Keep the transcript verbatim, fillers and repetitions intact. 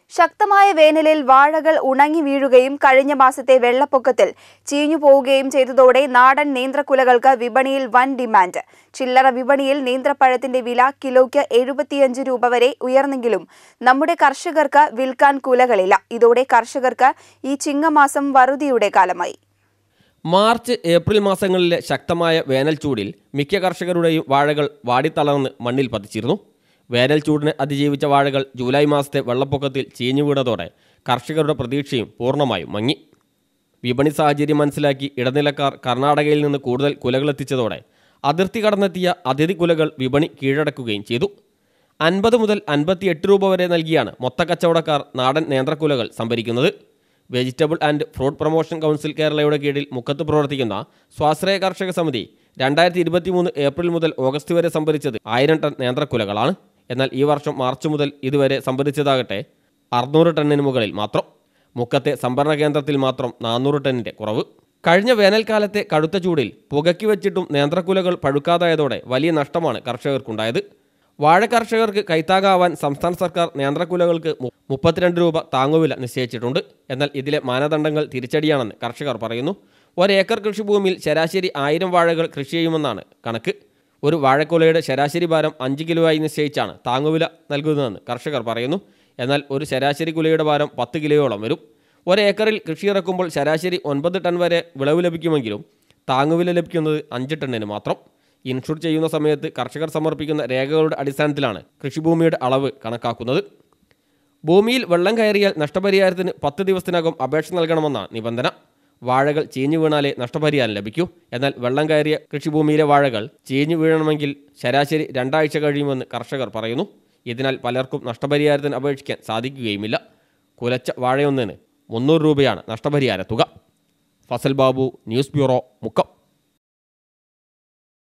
ശക്തമായ വേനലിൽ വാഴകൾ ഉണങ്ങി വീഴുകയും കഴിഞ്ഞ മാസത്തെ വെള്ളപ്പൊക്കത്തിൽ ചീഞ്ഞു പോവുകയും ചെയ്തതോടെ നാടൻ നേന്ത്രക്കുലകൾക്ക് വിപണിയിൽ വൻ ഡിമാൻഡ്. ചില്ലറ വിപണിയിൽ നേന്ത്രപ്പഴത്തിന്റെ വില കിലോയ്ക്ക് എഴുപത്തിയഞ്ച് രൂപ വരെ ഉയർന്നെങ്കിലും നമ്മുടെ കർഷകർക്ക് വിൽക്കാൻ കുലകളില്ല. ഇതോടെ കർഷകർക്ക് ഈ ചിങ്ങമാസം വറുതിയുടെ കാലമായി. മാർച്ച് ഏപ്രിൽ മാസങ്ങളിലെ ശക്തമായ വേനൽ ചൂടിൽ മിക്ക കർഷകരുടെയും വാഴകൾ വാടിത്തളർന്ന് മണ്ണിൽ പതിച്ചിരുന്നു. വേനൽ ചൂടിനെ അതിജീവിച്ച വാഴകൾ ജൂലൈ മാസത്തെ വെള്ളപ്പൊക്കത്തിൽ ചീഞ്ഞു വീണതോടെ കർഷകരുടെ പ്രതീക്ഷയും പൂർണ്ണമായും മങ്ങി. വിപണി സാഹചര്യം മനസ്സിലാക്കി ഇടനിലക്കാർ കർണാടകയിൽ നിന്ന് കൂടുതൽ കുലകളെത്തിച്ചതോടെ അതിർത്തി കടന്നെത്തിയ അതിഥി കുലകൾ വിപണി കീഴടക്കുകയും ചെയ്തു. അൻപത് മുതൽ അൻപത്തിയെട്ട് രൂപ വരെ നൽകിയാണ് മൊത്തക്കച്ചവടക്കാർ നാടൻ നേന്ത്രക്കുലകൾ സംഭരിക്കുന്നത്. Vegetable and fruit promotion council കേരളയുടെ കീഴിൽ മുക്കത്ത് പ്രവർത്തിക്കുന്ന സ്വാശ്രയ കർഷക സമിതി രണ്ടായിരത്തി ഇരുപത്തി മൂന്ന് ഏപ്രിൽ മുതൽ ഓഗസ്റ്റ് വരെ സംഭരിച്ചത് ആയിരം ടൺ നേന്ത്രക്കുലകളാണ്. എന്നാൽ ഈ വർഷം മാർച്ച് മുതൽ ഇതുവരെ സംഭരിച്ചതാകട്ടെ അറുന്നൂറ് ടണ്ണിന് മുകളിൽ മാത്രം. മുക്കത്തെ സംഭരണ കേന്ദ്രത്തിൽ മാത്രം നാനൂറ് ടണ്ണിൻ്റെ കുറവ്. കഴിഞ്ഞ വേനൽക്കാലത്തെ കടുത്ത ചൂടിൽ പുകയ്ക്ക് വെച്ചിട്ടും നേന്ത്രക്കുലകൾ പഴുക്കാതായതോടെ വലിയ നഷ്ടമാണ് കർഷകർക്കുണ്ടായത്. വാഴ കർഷകർക്ക് കൈത്താങ്ങാവാൻ സംസ്ഥാന സർക്കാർ നേന്ത്രക്കുലകൾക്ക് മുപ്പത്തിരണ്ട് രൂപ താങ്ങുവില നിശ്ചയിച്ചിട്ടുണ്ട്. എന്നാൽ ഇതിലെ മാനദണ്ഡങ്ങൾ തിരിച്ചടിയാണെന്ന് കർഷകർ പറയുന്നു. ഒരേക്കർ കൃഷിഭൂമിയിൽ ശരാശരി ആയിരം വാഴകൾ കൃഷി ചെയ്യുമെന്നാണ് കണക്ക്. ഒരു വാഴക്കുലയുടെ ശരാശരി ഭാരം അഞ്ച് കിലോ ആയി നിശ്ചയിച്ചാണ് താങ്ങുവില നൽകുന്നതെന്ന് കർഷകർ പറയുന്നു. എന്നാൽ ഒരു ശരാശരി കുലയുടെ ഭാരം പത്ത് കിലോയോളം വരും. ഒരേക്കറിൽ കൃഷിയിറക്കുമ്പോൾ ശരാശരി ഒൻപത് ടൺ വരെ വിളവ് ലഭിക്കുമെങ്കിലും താങ്ങുവില ലഭിക്കുന്നത് അഞ്ച് ടണ്ണിന് മാത്രം. ഇൻഷുർ ചെയ്യുന്ന സമയത്ത് കർഷകർ സമർപ്പിക്കുന്ന രേഖകളുടെ അടിസ്ഥാനത്തിലാണ് കൃഷിഭൂമിയുടെ അളവ് കണക്കാക്കുന്നത്. ഭൂമിയിൽ വെള്ളം കയറിയാൽ നഷ്ടപരിഹാരത്തിന് പത്ത് ദിവസത്തിനകം അപേക്ഷ നൽകണമെന്നാണ് നിബന്ധന. വാഴകൾ ചീഞ്ഞു വീണാലേ നഷ്ടപരിഹാരം ലഭിക്കൂ. എന്നാൽ വെള്ളം കയറിയ കൃഷിഭൂമിയിലെ വാഴകൾ ചീഞ്ഞു വീഴണമെങ്കിൽ ശരാശരി രണ്ടാഴ്ച കഴിയുമെന്ന് കർഷകർ പറയുന്നു. ഇതിനാൽ പലർക്കും നഷ്ടപരിഹാരത്തിന് അപേക്ഷിക്കാൻ സാധിക്കുകയുമില്ല. കുലച്ച വാഴയൊന്നിന് മുന്നൂറ് രൂപയാണ് നഷ്ടപരിഹാര തുക. Fasal Babu, news bureau, Mukkam.